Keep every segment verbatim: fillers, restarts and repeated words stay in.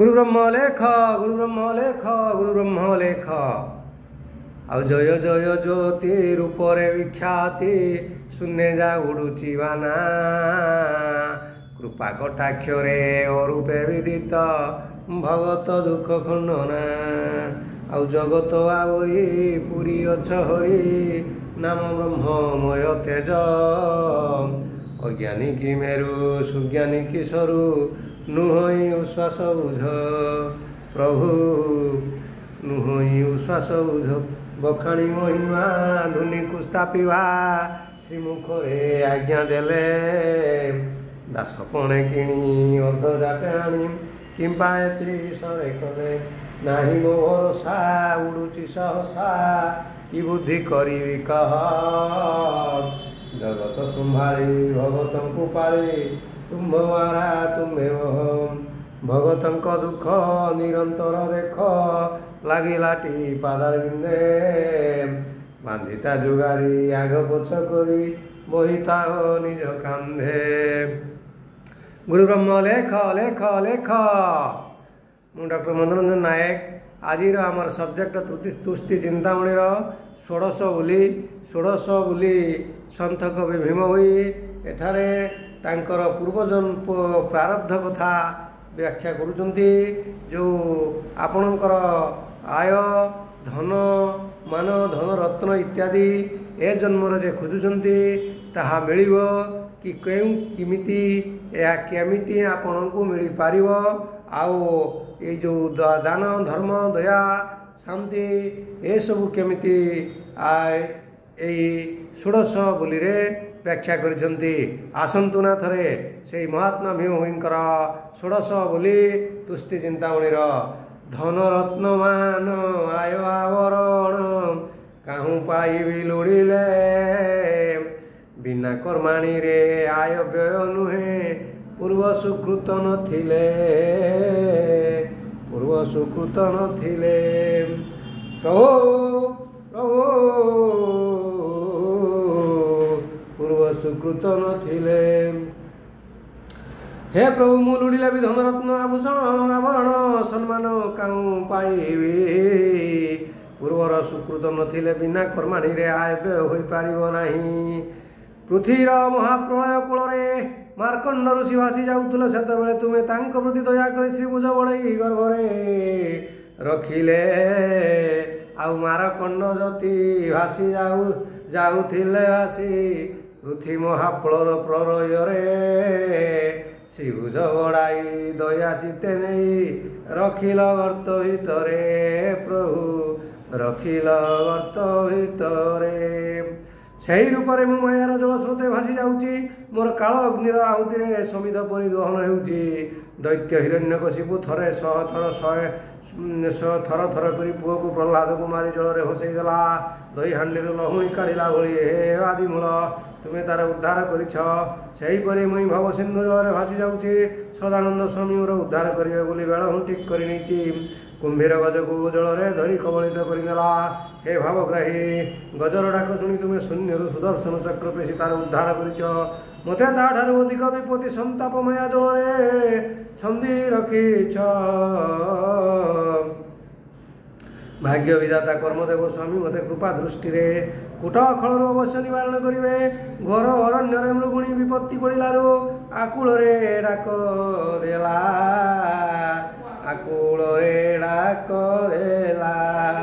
गुरु ब्रह्म लेख गुरु ब्रह्म लेख गुरु ब्रह्म लेख आउ जय जय ज्योति रूपरे विख्याति शून्य जा उड़ुची बाना कृपा कटाक्षरे अरूपे विदित भगत दुख खंडना आउ जगत आवरी पुरी अछ हरि नाम ब्रह्ममय तेज अज्ञानी की मेरु सुज्ञानी की सरु नुहई उश्वास बुझ प्रभु नुहई उश्वास बुझ बखाणी महिमा धुनि कुस्तापिवा श्रीमुखरे आज्ञा देले दास पणे किणी अर्ध जाटे आनी किंपा एति सरे कले नाही मो भरोसा उड़ुची सहसा कि बुद्धि करिवि कह जगत संभाली भगतंकु पाली तुम्हारा तुम्हे भगतंक दुख निरंतर देख लागिलाटी पादार बिंदे बांधिता जुगारी आग पछ करी बहिता निज कांधे गुरु ब्रह्म लेख लेख लेख मु डॉक्टर मनोरंजन नायक आज आमर सब्जेक्ट तुष्टि चिंतामणि षोड़श बुली षोड़श बुली सन्थ कवि भीम हुई एठारे तांकर पूर्वजन प्रारब्ध कथा व्याख्या करुचंती जो आपणकर आय धन मान धन रत्न इत्यादि ए जन्मर जे खोजुचंती ताहा मिलिबो कि केउ किमिति या केमिति आपणको मिली पारिबो आउ ये जो दान धर्म दया शांति ए सब केमिति षोड़श बुली रे व्याख्या करिसेंती आसंतु ना थरे से महात्मा भीम हुईंकर षोड़श बुली तुष्टि चिंतामणिर धन रत्न मान आय आवरण काहू पाइबि लोड़िले बिना कर्माणी रे आय व्यय नुहे पूर्व सुकृत नथिले पूर्व सुकृत नथिले प्रभु प्रभु पूर्व सुकृत नथिले हे प्रभु मु लुड़िले भी धन रत्न आभूषण आवरण सम्मान काऊ पाइबी पूर्वर सुकृत नथिले बिना कर्माणी रे आय व्यय होई पारिबो नाही पृथ्वीर महाप्रलय कूल मार्कंड ऋषि भासी जाऊले से तुम्हें तांक प्रति दया कर श्रीभुज बड़ई गर्भरे रखिले आउ मारकंड जति भासी जाऊ जाऊथिले भासी पृथ्वी महाप्रलय प्रलय श्रीभुज बड़ाई दया चिते नहीं रखिल गर्त भितरे प्रभु रखिल गर्त भितरे सही रूपरे मु मायार जल स्रोते भासी जाऊँगी मोर काल अग्निर आहुति समिध परि दहन होउची दैत्य हिरण्यकशिपु थरे शह थर शहे शह थर थर करी पुओ को प्रहलाद को मारी जल रे भसई देला दही हांडी लहुणी काढ़िला भली हे आदिमूल तुम्हें तार उद्धार करिछ सही परि मुई भव सिंधु जल भासी जाऊँगी सदानंद स्वामी मोर उद्धार करिवे बोली बेल हूँ ठीक कर कुंभीर गज को जल धरी कबलित करदेला हे भावग्राही गजर डाक शुणी तुम्हें शून्य सुदर्शन चक्र पेशी तार उद्धार करिछ मते ताठारु अधिक विपत्ति संताप माया जल छंदी रखिछ भाग्य विधाता कर्मदेव स्वामी मते कृपा दृष्टि रे कूट खलर अवश्य निवारण करिवे घोर अरण्य मृगुणी विपत्ति पड़िलारू आकुल रे डाक देला आकुल रे डाक देला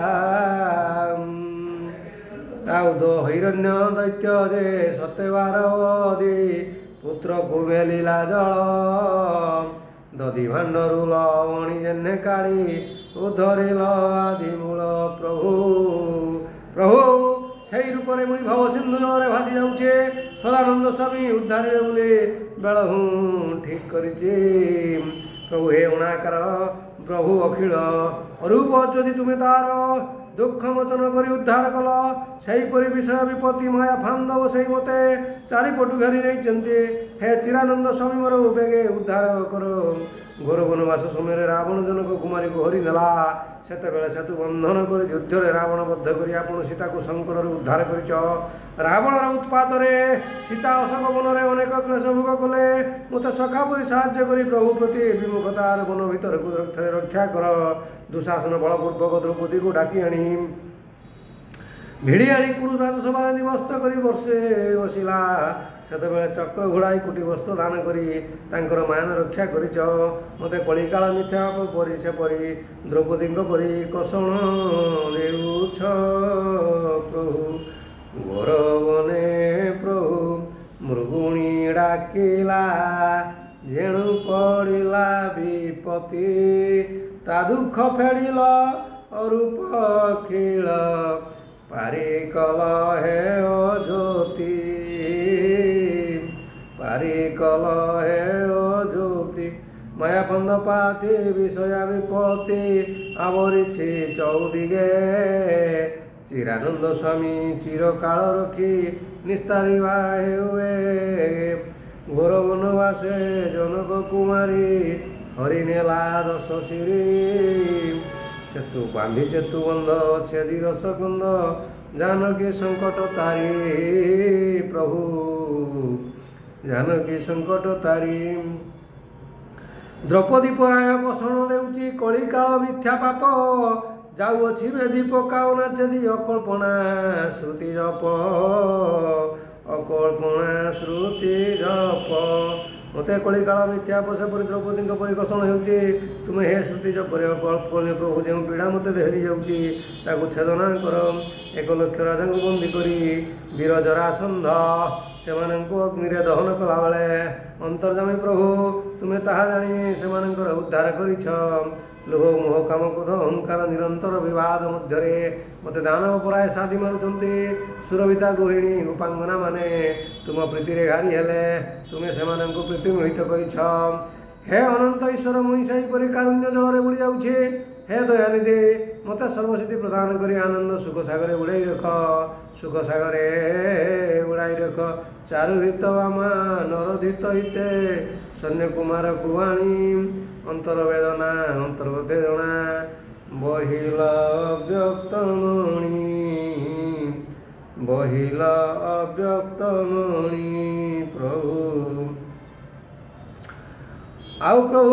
दो हिरण्य दैत्य जे सत्यवार अदी पुत्र को मेलिला जल दधी भांडरू लवणी जेने काढ़ी उधरिल आदिमूल प्रभु प्रभु सही रूपरे मुई भव सिंधु जल भासी जाऊे सदानंद स्वामी उद्धार बोली बेल हूँ ठीक करिछि प्रभु हे उणाकार प्रभु अखिल अरूप जदि तुम्हें तार ଦୁଃଖ ମୋଚନ କରି ଉଦ୍ଧାର କଲ। ସେହିପରି ବିଷୟ ବିପତ୍ତି ମାୟା ଫାନ୍ଦ ବସେଇ ମୋତେ ଚାରିପଟୁ ଘେରି ନେଇଛନ୍ତି। ହେ ଚିରାନନ୍ଦ ସ୍ୱାମୀ ମୋର ବେଗେ ଉଦ୍ଧାର କର। ଘୋର ବନବାସ ସମୟରେ ରାବଣ ଜନକ କୁମାରୀକୁ ହରି ନେଲା। ସେତେବେଳେ ସେତୁ ବନ୍ଧନ କରି ଯୁଦ୍ଧରେ ରାବଣ ବଦ୍ଧ କରି ଆପଣ ସୀତାକୁ ସଙ୍କଟରୁ ଉଦ୍ଧାର କରିଛ। ରାବଣର ଉତ୍ପାତରେ ସୀତା ଅଶୋକ ବନରେ ଅନେକ କ୍ଲେଶ ଭୋଗ କଲେ। ମୋତେ ସଖା ପରି ସାହାଯ୍ୟ କରି ପ୍ରଭୁ ପ୍ରତି ବିମୁଖତାର ବନ ଭିତରକୁ ରକ୍ଷା କର। ଦୁଶାସନ ବଳପୂର୍ବକ ଦ୍ରୌପଦୀକୁ ଡାକି ଆଣି ଭିଡ଼ି ଆଣି କୁରୁ ରାଜସଭାରେ ନିବସ୍ତ୍ର କରି ବର୍ଷେ ବସିଲା। ସେତେବେଳେ ଚକ୍ର ଘୋଡ଼ାଇ କୁଟି ବସ୍ତ୍ର ଦାନ କରି ତାଙ୍କର ମାନ ରକ୍ଷା କରିଛ। ମୋତେ କଳିକାଳ ମିଥ୍ୟା ପରି ସେପରି ଦ୍ରୌପଦୀଙ୍କ ପରି କଷଣ ଦେଉଛ। ପ୍ରଭୁ ଘୋର ବନେ ପ୍ରଭୁ ମୃଗୁଣୀ ଡାକିଲା। ଯେଣୁ ପଡ଼ିଲା ବିପତ୍ତି ତା ଦୁଃଖ ଫେଡ଼ିଲ ଅରୂପ ଖିଳ। ପାରି କଲ ହେ ଅଜ୍ୟୋତି ପାରି କଲ ହେ ଅଜ୍ୟୋତି। ମାୟାଫନ୍ଦ ପାତି ବିଷୟା ବିପତ୍ତି ଆବରିଛି ଚଉଦିଗେ। ଚିରାନନ୍ଦ ସ୍ୱାମୀ ଚିରକାଳ ରଖି ନିସ୍ତାରିବା ହେଉଏ। ଘୋର ବନବାସେ ଜନକ କୁମାରୀ ହରିନେଲା ଦଶ ଶିରି। ସେତୁ ବାନ୍ଧି ସେତୁ ବନ୍ଧ ଛେଦି ଦଶ କନ୍ଦ ଜାନକୀ ସଙ୍କଟ ତାରି। ପ୍ରଭୁ ଜାନକୀ ସଙ୍କଟ ତାରି। ଦ୍ରୌପଦୀ ପରାୟ କଷଣ ଦେଉଛି କଳିକାଳ ମିଥ୍ୟା ପାପ। ଯାଉଅଛି ବେଦି ପକାଉ ନାଚେଦି ଅକଳ୍ପନା ଶ୍ରୁତି ଜପ। ଅକଳ୍ପନା ଶ୍ରୁତି ଜପ। ମୋତେ କଳିକାଳ ମିଥ୍ୟା ସେପରି ଦ୍ରୌପଦୀଙ୍କ ପରି କଷଣ ହେଉଛି। ତୁମେ ହେ ଶ୍ରୁତି ଜପରେ ଅକଳ୍ପ ପ୍ରଭୁ ଯେଉଁ ପୀଡ଼ା ମୋତେ ଧରି ଯାଉଛି ତାକୁ ଛେଦନା କର। ଏକ ଲକ୍ଷ ରାଜାଙ୍କୁ ବନ୍ଦୀ କରି ବୀର ଜରାସନ୍ଧ ସେମାନଙ୍କୁ ଅଗ୍ନିରେ ଦହନ କଲାବେଳେ ଅନ୍ତର୍ଯାମୀ ପ୍ରଭୁ ତୁମେ ତାହା ଜାଣି ସେମାନଙ୍କର ଉଦ୍ଧାର କରିଛ। ଲୋଭ ମୋହ କାମ କ୍ରୋଧ ଅହଙ୍କାର ନିରନ୍ତର ବିବାଦ ମଧ୍ୟରେ ମୋତେ ଦାନବ ପରାୟ ସାଧି ମାରୁଛନ୍ତି। ସୁରଭିତା ଗୃହିଣୀ ଉପାଙ୍ଗନା ମାନେ ତୁମ ପ୍ରୀତିରେ ଘାରି ହେଲେ ତୁମେ ସେମାନଙ୍କୁ ପ୍ରୀତି ମୋହିତ କରିଛ। ହେ ଅନନ୍ତ ଈଶ୍ୱର ମୁଇଁ ସେହିପରି କାରୁଣ୍ୟ ଜଳରେ ବୁଡ଼ି ଯାଉଛି। ହେ ଦୟାନିଧି ମୋତେ ସର୍ବସିଦ୍ଧି ପ୍ରଦାନ କରି ଆନନ୍ଦ ସୁଖ ସାଗରେ ବୁଡ଼ାଇ ରଖ। ସୁଖ ସାଗରେ ବୁଡ଼ାଇ ରଖ। ଚାରୁହିତ ବାମା ନରଧିତ ହିତେ ସୈନ୍ୟ କୁମାର କୁଆଣୀ। ଅନ୍ତର ବେଦନା ଅନ୍ତର୍ଗତେ ଜଣା ବହିଲ ଅବ୍ୟକ୍ତ ମଣି। ବହିଲ ଅବ୍ୟକ୍ତ ମଣି। ପ୍ରଭୁ ଆଉ ପ୍ରଭୁ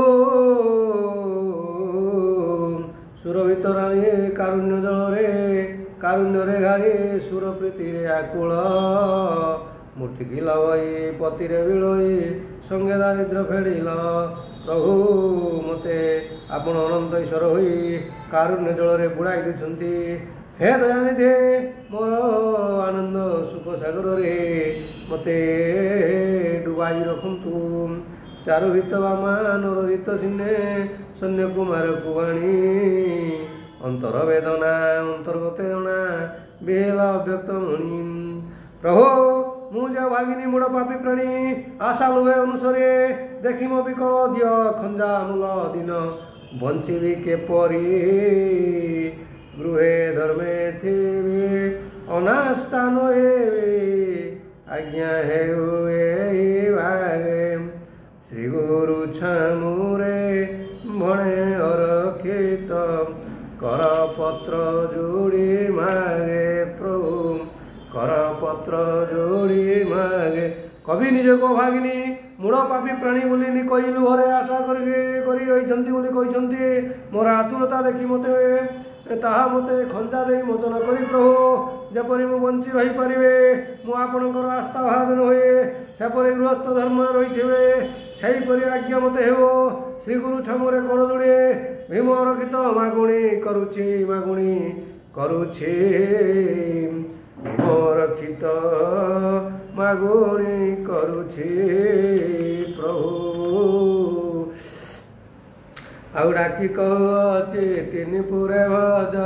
ସୁରଭିତ ରାଣୀ କାରୁଣ୍ୟ ଜଳରେ କାରୁଣ୍ୟରେ ଘାରି ସୁର ପ୍ରୀତିରେ ଆକୁଳ। ମୂର୍ତ୍ତି କିଲ ବହି ପତିରେ ବିଳୋଇ ସଙ୍ଗେ ଦାରିଦ୍ର୍ୟ ଫେଡ଼ିଲ। ପ୍ରଭୁ ମୋତେ ଆପଣ ଅନନ୍ତ ଈଶ୍ୱର ହୋଇ କାରୁଣ୍ୟ ଜଳରେ ବୁଡ଼ାଇ ଦେଇଛନ୍ତି। ହେ ଦୟାନିଧି ମୋର ଆନନ୍ଦ ସୁଖ ସାଗରରେ ମୋତେ ଡୁବାଇ ରଖନ୍ତୁ। ଚାରୁହିତ ବାମା ନରଧିତ ସିନେ ସୈନ୍ୟ କୁମାରକୁ ଆଣି। ଅନ୍ତର ବେଦନା ଅନ୍ତର୍ଗତେ ଜଣା ବିହେଲ ଅବ୍ୟକ୍ତ ମଣି। ପ୍ରଭୁ ମୁଁ ଯେ ଭାଗିନୀ ମୂଳ ପାପୀ ପ୍ରାଣୀ ଆଶା ଲୁଭେ ଅନୁସରେ ଦେଖି ମୋ ବିକଳ ଦିଅ ଖଞ୍ଜା ମୂଳ ଦିନ। ବଞ୍ଚିବି କେପରି ଗୃହେ ଧର୍ମେ ଥିବି ଅନାସ୍ଥାନ ହେବି। ଆଜ୍ଞା ହେଉ ଏହି ଭାଗେ ଶ୍ରୀ ଗୁରୁ ଛାମୁରେ ଭଣେ ଅରକ୍ଷିତ। କରପତ୍ର ଯୋଡ଼ି ମାଗେ ପ୍ରଭୁ କରପତ୍ର ଯୋଡ଼ି ମାଗେ। କବି ନିଜକୁ ଭାଗିନୀ ମୂଳ ପାପୀ ପ୍ରାଣୀ ବୋଲି କହି ଲୁହରେ ଆଶା କରି କରି ରହିଛନ୍ତି ବୋଲି କହିଛନ୍ତି। ମୋର ଆତୁରତା ଦେଖି ମୋତେ ତାହା ମୋତେ ଖଞ୍ଜା ଦେଇ ମୋଚନ କରି ପ୍ରଭୁ ଯେପରି ମୁଁ ବଞ୍ଚି ରହିପାରିବେ ମୁଁ ଆପଣଙ୍କର ଆସ୍ଥା ଭାଜନ ହୁଏ। ସେପରି ଗୃହସ୍ଥ ଧର୍ମ ରହିଥିବେ ସେହିପରି ଆଜ୍ଞା ମୋତେ ହେବ। ଶ୍ରୀଗୁରୁ ଛାମୁରେ କର ଯୋଡ଼େ ଭୀମ ରକ୍ଷିତ ମାଗୁଣି କରୁଛି ମାଗୁଣି କରୁଛି। ଭୀମ ରକ୍ଷିତ ମାଗୁଣି କରୁଛି ପ୍ରଭୁ। ଆଉ ଡାକି କହୁଅଛି ତିନି ପୁରେ ଭଜ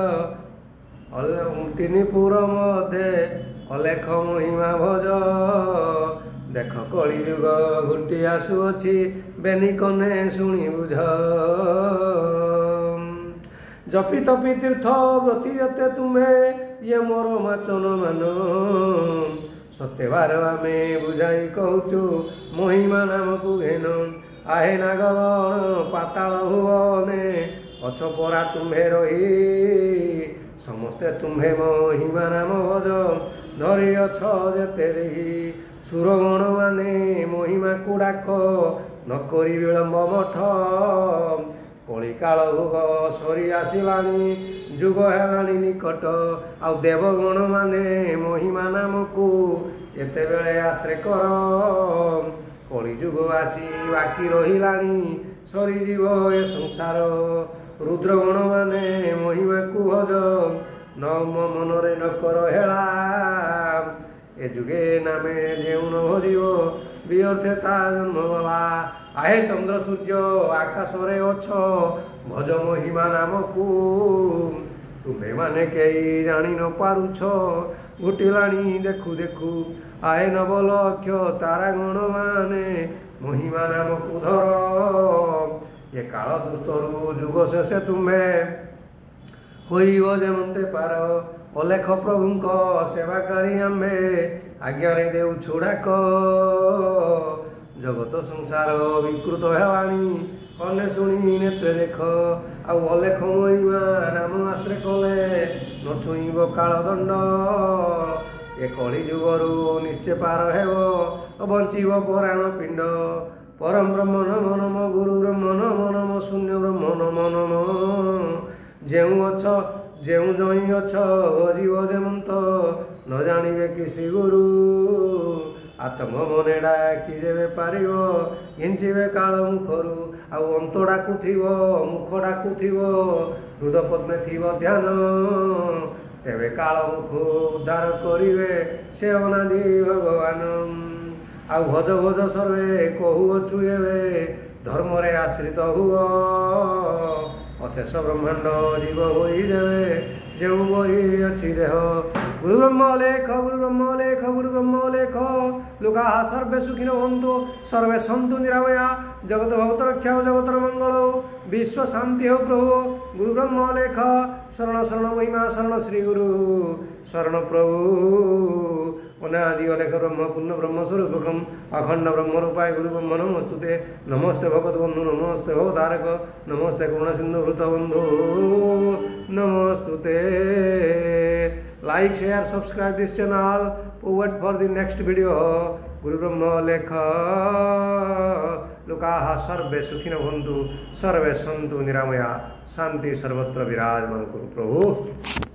ତିନି ପୁର ମଧ୍ୟେ ଅଲେଖ ମହିମା ଭଜ। ଦେଖ କଳି ଯୁଗ ଘୁଟି ଆସୁଅଛି ବେନି କନେ ଶୁଣି ବୁଝ। जपि तपि तीर्थ व्रती जेते तुम्हे ये मोर माचन मान सत्यबार आमे बुझाई कहूचु महिमा नाम को घेन आहे नागगण पाताल भुवने अछ परा तुम्हे रही समस्ते तुम्हे महिमा नाम भज धरी अछ जेते देही सुरगण माने महिमा को डाक न करी विलम्ब मठ कली काल भोग सरी आसिलानी जुग हेलानी निकट आ देवगण माने महिमा नाम को एते बेले आश्रे कर कली जुग आसी बाकी रहिलानी सरी जीव ए संसार रुद्रगण माने महिमा को भज न मनरे न कर हेला ए जुगे नामे जेउ न भजिव व्यर्थे ता जन्म गला आहे चंद्र सूर्य आकाश रे अछ भज महिमा नाम को तुम्हें माने कई जानी न पारुछ घुटिलाणी देखु देखु आहे नवलक्ष तारा गण माने महिमा नाम को धर ये काल दुस्तरु जुग शेषे तुम्हें होइव जेमते पार अलेख प्रभुंक सेवाकारी आम्भे आज्ञारे देउ छुड़ाक जगत संसार विकृत हेलाणी कने शुणी नेत्रे देख आउ अलेख महिमा नाम आश्रे कले न छुईब काल दंड ए कली जुगरु निश्चय पार हेब बंचीब पराण पिंड परम ब्रह्म नम नम गुरु ब्रह्म नम नम शून्य ब्रह्म नम नम जेउ अछ जेउ जई अछ जीव जेमंत न जानिबे किसी गुरु आत्म मने डाकी जेबे पारिब इंचिबे काल मुखरु आउ अंत डाकुथिब मुख डाकुथिब हृद पद्मे थिब ध्यान तेबे काल मुख उद्धार करिवे से अनादि भगवान आउ भज भज सर्वे कहुअछु एबे धर्म रे आश्रित हुओ अशेष ब्रह्मांड जीव होई देवे जेउ बही अच्छी देह गुरु ब्रह्म लेख गुरु ब्रह्म लेख गुरु ब्रह्म लेख लोका सर्वे सुखिनो हन्तु सर्वे सन्तु निरामया जगत भगत रक्षा जगतर मंगल विश्व शांति हो प्रभु गुरु ब्रह्म लेख शरण शरण महिमा शरण श्री गुरु शरण प्रभु अनादि अलेख ब्रह्म पूर्ण ब्रह्म स्वरूपकम अखंड ब्रह्म रूपाय गुरु ब्रह्म नमस्तुते नमस्ते भगत बंधु नमस्ते भवतारक नमस्ते करुणा सिंधु हृत बंधु नमस्तुते like share subscribe this channel wait for the next video गुरु ब्रह्म लेख लोकाः सर्वे सुखिनो भवन्तु सर्वे सन्तु निरामया शांति सर्वत्र विराजमान करू प्रभु।